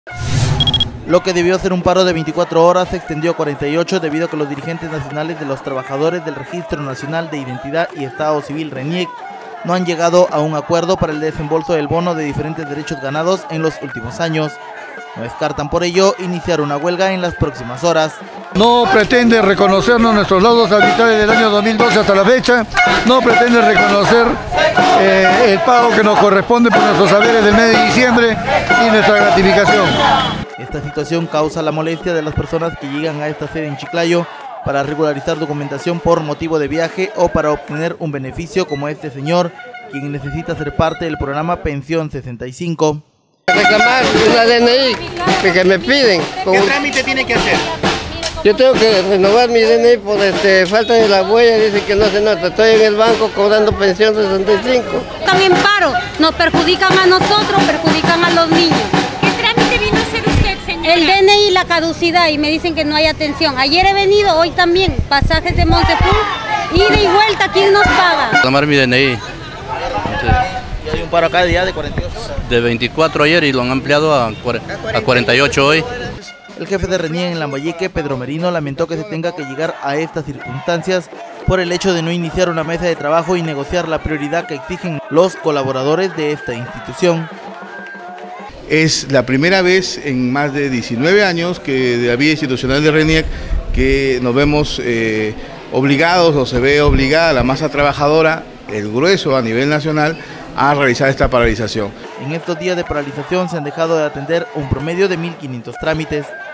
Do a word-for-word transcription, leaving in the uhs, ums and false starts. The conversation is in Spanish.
Lo que debió ser un paro de veinticuatro horas se extendió a cuarenta y ocho debido a que los dirigentes nacionales de los trabajadores del Registro Nacional de Identidad y Estado Civil RENIEC no han llegado a un acuerdo para el desembolso del bono de diferentes derechos ganados en los últimos años. No descartan por ello iniciar una huelga en las próximas horas. No pretende reconocernos nuestros laudos arbitrales del año dos mil doce hasta la fecha, no pretende reconocer eh, el pago que nos corresponde por nuestros saberes del mes de diciembre y nuestra gratificación. Esta situación causa la molestia de las personas que llegan a esta sede en Chiclayo para regularizar documentación por motivo de viaje o para obtener un beneficio como este señor, quien necesita ser parte del programa Pensión sesenta y cinco. Reclamar la D N I que me piden. ¿Qué trámite tiene que hacer? Yo tengo que renovar mi D N I por este, falta de la huella, dice que no se nota. Estoy en el banco cobrando pensión sesenta y cinco. Están en paro, nos perjudican a nosotros, perjudican a los niños. ¿Qué trámite vino a hacer usted, señora? El D N I, la caducidad, y me dicen que no hay atención. Ayer he venido, hoy también, pasajes de Montefort, ida y vuelta, ¿quién nos paga? Reclamar mi D N I. Y hay un paro acá de ya de cuarenta y ocho horas. De veinticuatro ayer y lo han ampliado a cuarenta y ocho hoy. El jefe de RENIEC en Lambayeque, Pedro Merino, lamentó que se tenga que llegar a estas circunstancias por el hecho de no iniciar una mesa de trabajo y negociar la prioridad que exigen los colaboradores de esta institución. Es la primera vez en más de diecinueve años que de la vida institucional de RENIEC que nos vemos eh, obligados o se ve obligada la masa trabajadora, el grueso a nivel nacional, a realizar esta paralización. En estos días de paralización se han dejado de atender un promedio de mil quinientos trámites.